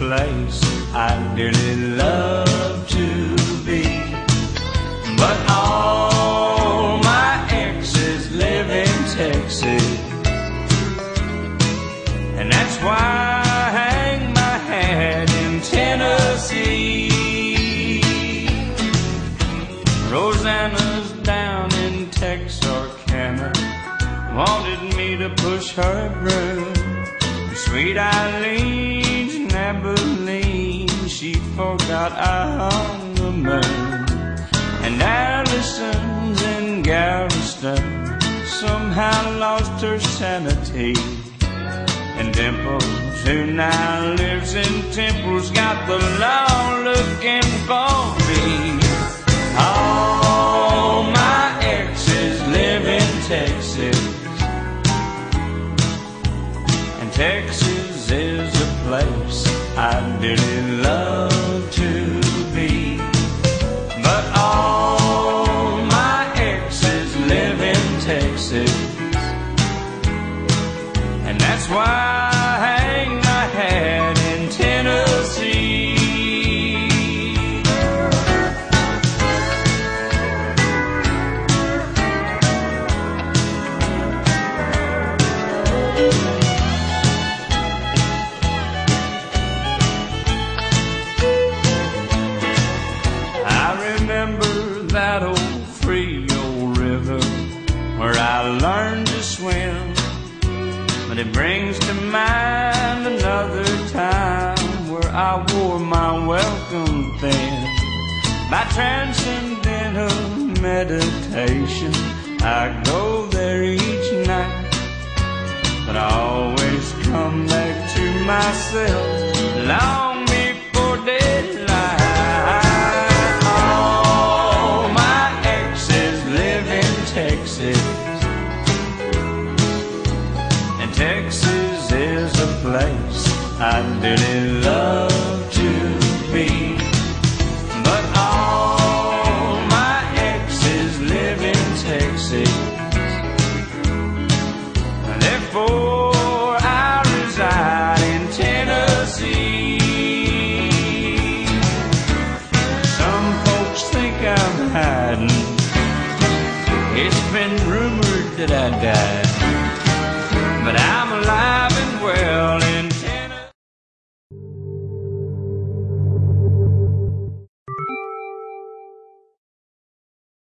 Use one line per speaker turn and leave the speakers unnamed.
place I dearly love to be. But all my exes live in Texas, and that's why I hang my hat in Tennessee. Rosanna's down in Texarkana, wanted me to push her broom. Sweet Eileen's in Abilene, she forgot I hung the moon. And Allison's in Galveston, somehow lost her sanity. And Dimples, who now lives in Temple's, got the law looking for me. All my exes live in Texas, and Texas is a place I dearly love to be. But all my exes live in Texas, and that's why I hang my hat in Tennessee. That old free old river where I learned to swim, but it brings to mind another time where I wore my welcome thin. By transcendental meditation, I go there each night, but I always come back to myself long before daylight. Texas, and Texas is a place I dearly love to be. But all my exes live in Texas, and therefore I reside in Tennessee. Some folks think I'm hiding, it's been rumored that I died.